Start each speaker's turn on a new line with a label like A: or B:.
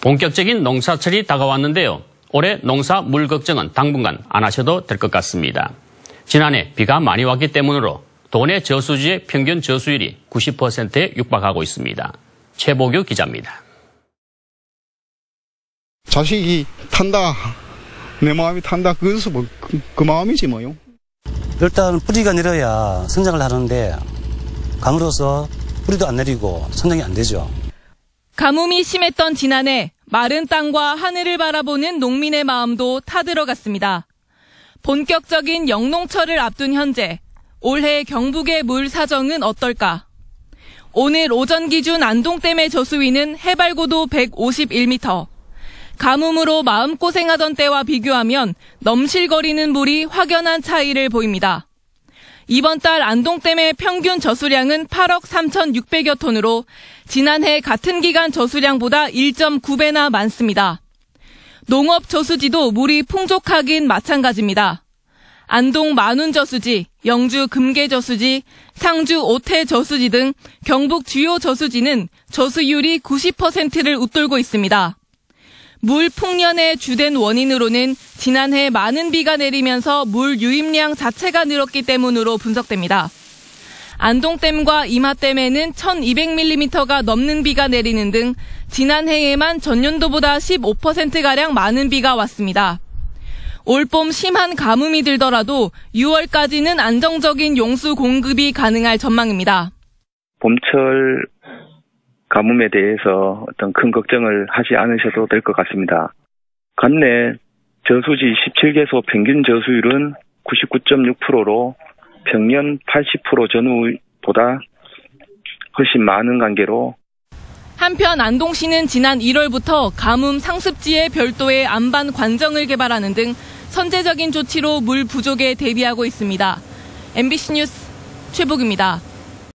A: 본격적인 농사철이 다가왔는데요. 올해 농사 물 걱정은 당분간 안 하셔도 될 것 같습니다. 지난해 비가 많이 왔기 때문으로 도내 저수지의 평균 저수율이 90%에 육박하고 있습니다. 최보규 기자입니다.
B: 자식이 탄다, 내 마음이 탄다, 그래서 그 마음이지 뭐요.
C: 일단 뿌리가 내려야 성장을 하는데 가물어서 뿌리도 안 내리고 성장이 안 되죠.
D: 가뭄이 심했던 지난해 마른 땅과 하늘을 바라보는 농민의 마음도 타들어갔습니다. 본격적인 영농철을 앞둔 현재 올해 경북의 물 사정은 어떨까? 오늘 오전 기준 안동댐의 저수위는 해발고도 151m. 가뭄으로 마음고생하던 때와 비교하면 넘실거리는 물이 확연한 차이를 보입니다. 이번 달 안동댐의 평균 저수량은 8억 3,600여 톤으로 지난해 같은 기간 저수량보다 1.9배나 많습니다. 농업 저수지도 물이 풍족하긴 마찬가지입니다. 안동 만운 저수지, 영주 금계 저수지, 상주 오태 저수지 등 경북 주요 저수지는 저수율이 90%를 웃돌고 있습니다. 물 풍년의 주된 원인으로는 지난해 많은 비가 내리면서 물 유입량 자체가 늘었기 때문으로 분석됩니다. 안동댐과 임하댐에는 1,200mm가 넘는 비가 내리는 등 지난해에만 전년도보다 15%가량 많은 비가 왔습니다. 올봄 심한 가뭄이 들더라도 6월까지는 안정적인 용수 공급이 가능할 전망입니다.
E: 봄철 가뭄에 대해서 어떤 큰 걱정을 하지 않으셔도 될 것 같습니다. 관내 저수지 17개소 평균 저수율은 99.6%로 평년 80% 전후보다 훨씬 많은 관계로
D: 한편 안동시는 지난 1월부터 가뭄 상습지에 별도의 안반 관정을 개발하는 등 선제적인 조치로 물 부족에 대비하고 있습니다. MBC 뉴스 최복입니다.